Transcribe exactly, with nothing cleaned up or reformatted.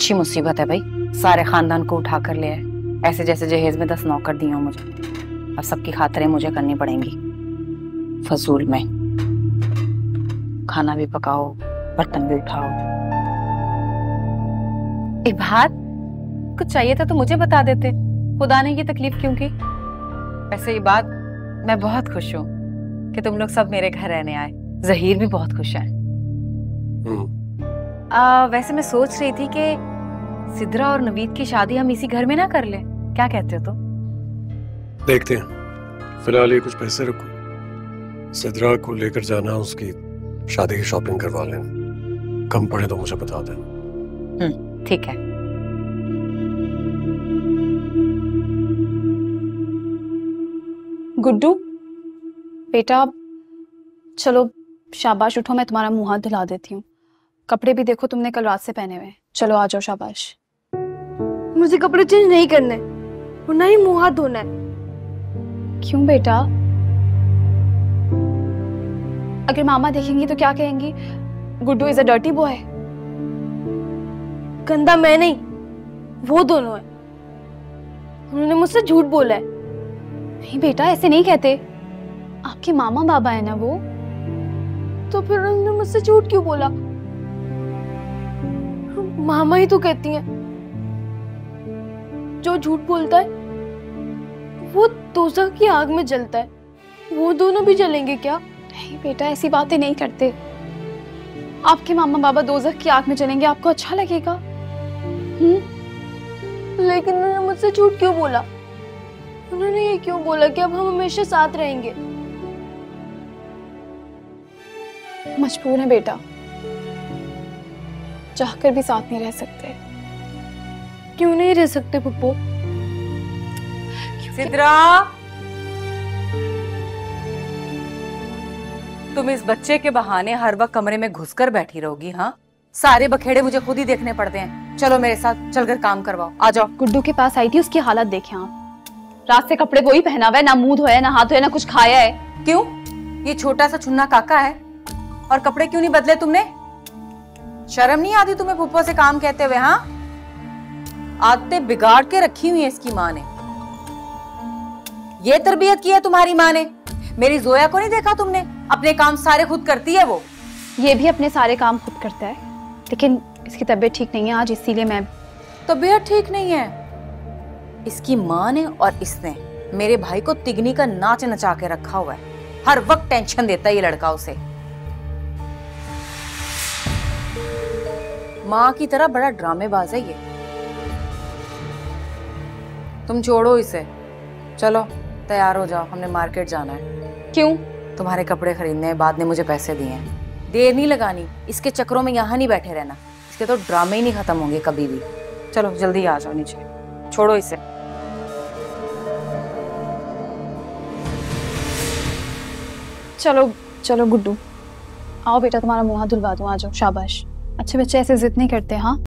अच्छी मुसीबत है भाई, सारे खानदान को उठा कर ले आए, ऐसे जैसे जहेज में दस नौकर दिए हो मुझे। अब सबकी खातरें मुझे करनी पड़ेंगी। फजूल में खाना भी पकाओ, बर्तन भी उठाओ। एक बात, कुछ चाहिए था तो मुझे बता देते, खुदा ने ये तकलीफ क्यों की। वैसे ये बात, मैं बहुत खुश हूँ कि तुम लोग सब मेरे घर रहने आए। जहीर भी बहुत खुश है। आ, वैसे मैं सोच रही थी कि सिद्रा और नवीद की शादी हम इसी घर में ना कर ले, क्या कहते हो तुम? देखते हैं, फिलहाल ये कुछ पैसे रखो, सिद्रा को लेकर जाना, उसकी शादी की शॉपिंग करवा लेना, कम पड़े तो मुझे बता देना। हम्म, ठीक है। गुड्डू बेटा, चलो शाबाश, उठो, मैं तुम्हारा मुंह हाथ धुला देती हूँ। कपड़े भी देखो तुमने कल रात से पहने हुए। चलो आ जाओ, शाबाश। मुझे कपड़े चेंज नहीं करने और ना ही मुंह हाथ धोना है। क्यों बेटा? अगर मामा देखेंगी तो क्या कहेंगी? Guddu is a dirty boy. गंदा मैं नहीं, वो दोनों है। उन्होंने मुझसे झूठ बोला है। नहीं बेटा, ऐसे नहीं कहते, आपके मामा बाबा है ना वो। तो फिर उन्होंने मुझसे झूठ क्यों बोला? मामा ही तो कहती हैं, जो झूठ बोलता है वो दोज़ख की आग में जलता है। वो दोनों भी जलेंगे क्या? नहीं बेटा, ऐसी बातें नहीं करते। आपके मामा बाबा दोज़ख की आग में जलेंगे, आपको अच्छा लगेगा? हम्म? लेकिन उन्होंने मुझसे झूठ क्यों बोला? उन्होंने ये क्यों बोला कि अब हम हमेशा साथ रहेंगे? मजबूर है बेटा, चाहकर भी साथ नहीं रह सकते। क्यों नहीं रह सकते पप्पू? सिद्रा, तुम इस बच्चे के बहाने हर वक्त कमरे में घुसकर बैठी रहोगी? हाँ, सारे बखेड़े मुझे खुद ही देखने पड़ते हैं। चलो मेरे साथ चलकर काम करवाओ, आ जाओ। गुड्डू के पास आई थी, उसकी हालत देखें आप। रात से कपड़े वही पहना हुआ है, ना मुंह धोया, ना हाथ धोया, ना कुछ खाया है। क्यों? ये छोटा सा छुन्ना काका है और कपड़े क्यों नहीं बदले तुमने? शर्म नहीं आती तुम्हें फुप्पो से काम कहते हुए? हाँ, आदतें बिगाड़ के रखी हुई है इसकी माँ ने। ये तरबियत की है तुम्हारी माँ ने। मेरी जोया को नहीं देखा तुमने? अपने काम सारे खुद करती है वो। ये भी अपने सारे काम खुद करता है, लेकिन इसकी तबीयत ठीक नहीं है आज, इसीलिए मैं। तबीयत ठीक नहीं है? इसकी माँ ने और इसने मेरे भाई को तिगनी का नाच नचा के रखा हुआ है। हर वक्त टेंशन देता है ये लड़का उसे। माँ की तरह बड़ा ड्रामेबाज है ये। तुम छोड़ो इसे, चलो तैयार हो जाओ, हमने मार्केट जाना है। क्यों? तुम्हारे कपड़े खरीदने हैं, बाद ने मुझे पैसे दिए हैं। देर नहीं लगानी, इसके चक्रों में यहाँ नहीं बैठे रहना, इसके तो ड्रामे ही नहीं खत्म होंगे कभी भी। चलो जल्दी आ जाओ नीचे, छोड़ो इसे। चलो चलो गुड्डू, आओ बेटा, तुम्हारा मुंह हाथ धुलवा दूं, आ जाओ, शाबाश। अच्छे बच्चे ऐसे जिद नहीं करते। हाँ,